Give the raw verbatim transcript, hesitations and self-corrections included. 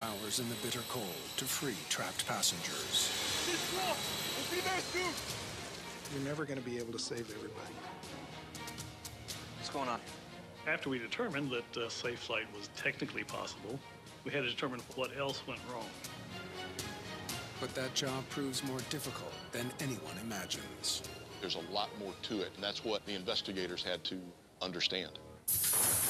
Hours in the bitter cold to free trapped passengers. We'll be there soon. You're never going to be able to save everybody. What's going on? After we determined that uh, safe flight was technically possible, we had to determine what else went wrong. But that job proves more difficult than anyone imagines. There's a lot more to it, and that's what the investigators had to understand.